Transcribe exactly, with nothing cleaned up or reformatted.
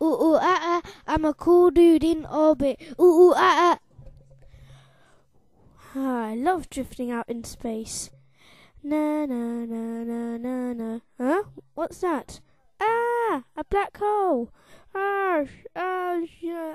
Ooh ooh ah ah, I'm a cool dude in orbit. Ooh ooh ah ah. Ah, I love drifting out in space. Na na na na na na. Huh? What's that? Ah, a black hole. Ah, ah, yeah.